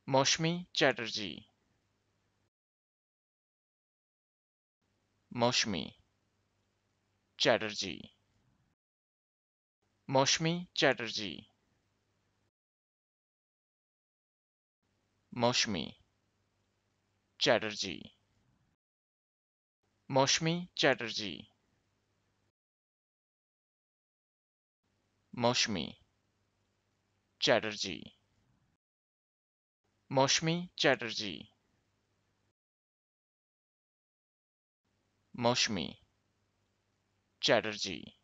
Moushumi Chatterjee. Moushumi Chatterjee. Moushumi Chatterjee. Moushumi Chatterjee. Moushumi Chatterjee. Moushumi Chatterjee. Moushumi Chatterjee. Moushumi Chatterjee.